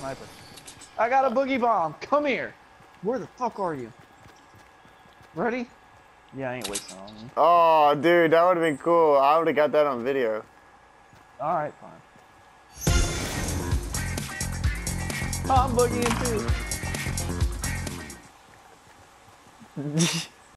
sniper. I got a boogie bomb. Come here. Where the fuck are you? Ready? Yeah, I ain't wasting on you. Oh, dude, that would have been cool. I would have got that on video. Alright, fine. I'm boogieing too.